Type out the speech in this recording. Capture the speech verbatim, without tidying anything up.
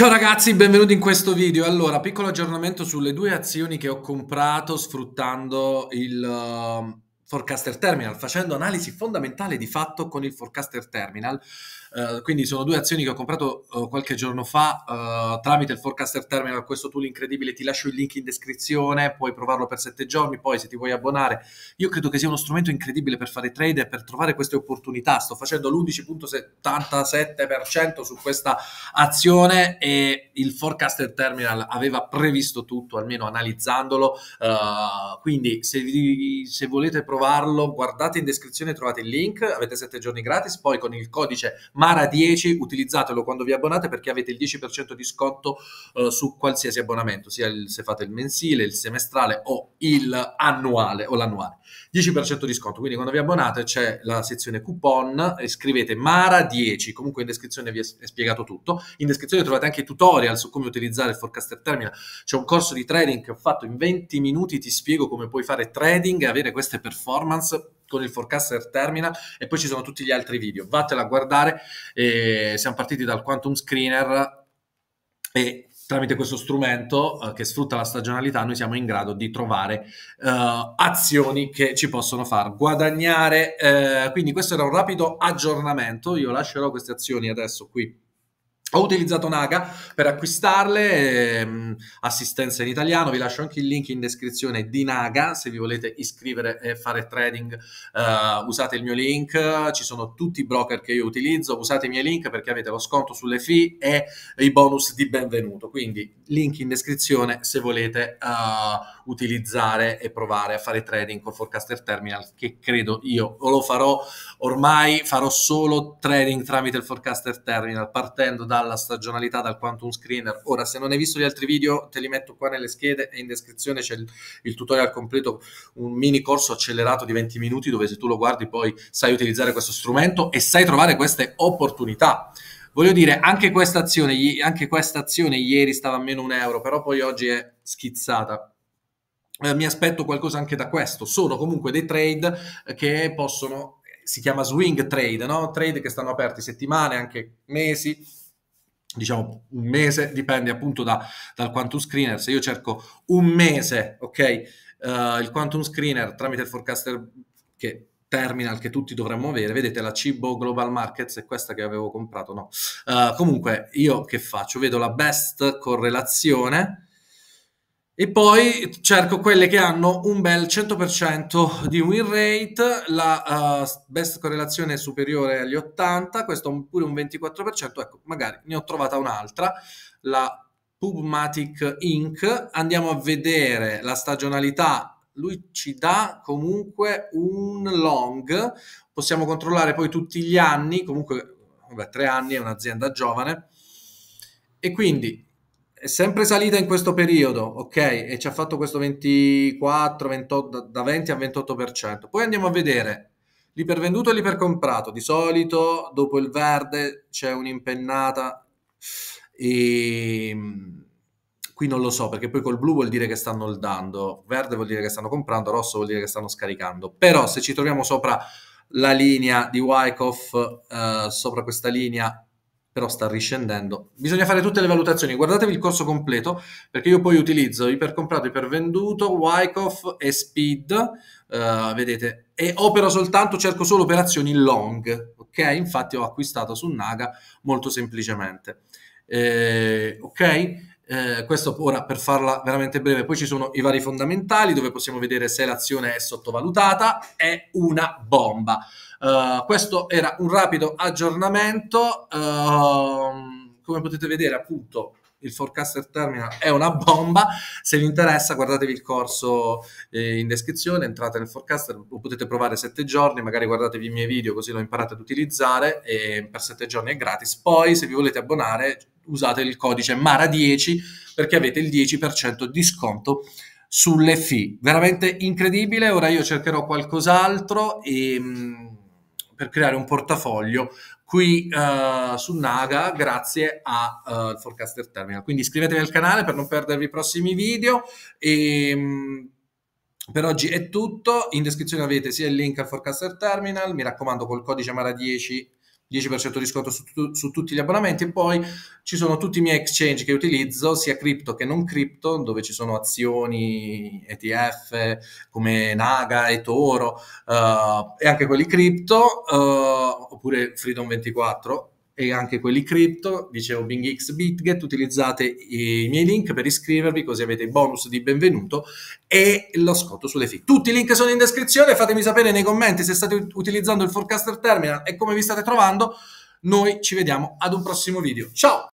Ciao ragazzi, benvenuti in questo video. Allora, piccolo aggiornamento sulle due azioni che ho comprato sfruttando il uh, Forecaster Terminal, facendo analisi fondamentale di fatto con il Forecaster Terminal. Uh, quindi sono due azioni che ho comprato uh, qualche giorno fa uh, tramite il Forecaster Terminal, questo tool incredibile. Ti lascio il link in descrizione, puoi provarlo per sette giorni, poi se ti vuoi abbonare. Io credo che sia uno strumento incredibile per fare trade e per trovare queste opportunità. Sto facendo l'undici virgola settantasette per cento su questa azione e il Forecaster Terminal aveva previsto tutto, almeno analizzandolo. Uh, quindi se, vi, se volete provarlo, guardate in descrizione, trovate il link, avete sette giorni gratis, poi con il codice Mara dieci utilizzatelo quando vi abbonate, perché avete il dieci per cento di sconto uh, su qualsiasi abbonamento, sia il, se fate il mensile, il semestrale o il annuale o l'annuale. dieci per cento di sconto, quindi quando vi abbonate c'è la sezione coupon e scrivete Mara dieci, comunque in descrizione vi è, è spiegato tutto. In descrizione trovate anche i tutorial su come utilizzare il Forecaster Terminal. C'è un corso di trading che ho fatto in venti minuti, ti spiego come puoi fare trading e avere queste performance con il Forecaster Terminal, e poi ci sono tutti gli altri video, vattela a guardare. E siamo partiti dal Quantum Screener e tramite questo strumento uh, che sfrutta la stagionalità noi siamo in grado di trovare uh, azioni che ci possono far guadagnare. Uh, quindi questo era un rapido aggiornamento. Io lascerò queste azioni adesso qui. Ho utilizzato Naga per acquistarle, ehm, assistenza in italiano, vi lascio anche il link in descrizione di Naga, se vi volete iscrivere e fare trading uh, usate il mio link, ci sono tutti i broker che io utilizzo, usate i miei link perché avete lo sconto sulle fee e i bonus di benvenuto, quindi link in descrizione se volete uh, utilizzare e provare a fare trading con Forecaster Terminal, che credo io lo farò, ormai farò solo trading tramite il Forecaster Terminal, partendo da dalla stagionalità, dal Quantum Screener. Ora, se non hai visto gli altri video, te li metto qua nelle schede e in descrizione c'è il, il tutorial completo, un mini corso accelerato di venti minuti, dove se tu lo guardi poi sai utilizzare questo strumento e sai trovare queste opportunità. Voglio dire, anche questa azione, anche questa azione ieri stava a meno un euro, però poi oggi è schizzata. Eh, mi aspetto qualcosa anche da questo. Sono comunque dei trade che possono, si chiama swing trade, no? Trade che stanno aperti settimane, anche mesi, diciamo un mese, dipende appunto da, dal Quantum Screener. Se io cerco un mese, ok, uh, il Quantum Screener tramite il Forecaster che Terminal che tutti dovremmo avere, vedete la Cboe Global Markets è questa che avevo comprato, no? Uh, comunque io che faccio? Vedo la best correlazione e poi cerco quelle che hanno un bel cento per cento di win rate, la uh, best correlazione è superiore agli ottanta, questo è pure un ventiquattro per cento, ecco, magari ne ho trovata un'altra, la Pubmatic Inc. Andiamo a vedere la stagionalità, lui ci dà comunque un long, possiamo controllare poi tutti gli anni, comunque, vabbè, tre anni, è un'azienda giovane, e quindi è sempre salita in questo periodo, ok? E ci ha fatto questo ventiquattro, ventotto, da venti a ventotto per cento. Poi andiamo a vedere l'ipervenduto e l'ipercomprato. Di solito dopo il verde c'è un'impennata e qui non lo so, perché poi col blu vuol dire che stanno holdando, verde vuol dire che stanno comprando, rosso vuol dire che stanno scaricando. Però se ci troviamo sopra la linea di Wyckoff, eh, sopra questa linea, però sta riscendendo, bisogna fare tutte le valutazioni. Guardatevi il corso completo, perché io poi utilizzo ipercomprato, ipervenduto, Wyckoff e Speed, uh, vedete, e opero soltanto, cerco solo operazioni long, ok? Infatti ho acquistato su Naga molto semplicemente, eh, ok? Eh, questo ora per farla veramente breve. Poi ci sono i vari fondamentali dove possiamo vedere se l'azione è sottovalutata, è una bomba. Uh, questo era un rapido aggiornamento. Uh, come potete vedere, appunto, il Forecaster Terminal è una bomba. Se vi interessa, guardatevi il corso eh, in descrizione, entrate nel Forecaster, lo potete provare sette giorni, magari guardatevi i miei video così lo imparate ad utilizzare, e per sette giorni è gratis. Poi se vi volete abbonare usate il codice Mara dieci perché avete il dieci per cento di sconto sulle fee. Veramente incredibile. Ora io cercherò qualcos'altro e mh, per creare un portafoglio qui uh, su Naga grazie al uh, Forecaster Terminal. Quindi iscrivetevi al canale per non perdervi i prossimi video e mh, per oggi è tutto. In descrizione avete sia il link al Forecaster Terminal, mi raccomando col codice Mara dieci dieci per cento di sconto su, tu, su tutti gli abbonamenti, e poi ci sono tutti i miei exchange che utilizzo, sia cripto che non cripto, dove ci sono azioni, E T F come Naga e Toro, uh, e anche quelli cripto, uh, oppure Freedom ventiquattro, e anche quelli cripto. Dicevo BingX, BitGet, utilizzate i miei link per iscrivervi, così avete i bonus di benvenuto e lo sconto sulle fee. Tutti i link sono in descrizione, fatemi sapere nei commenti se state utilizzando il Forecaster Terminal e come vi state trovando. Noi ci vediamo ad un prossimo video. Ciao!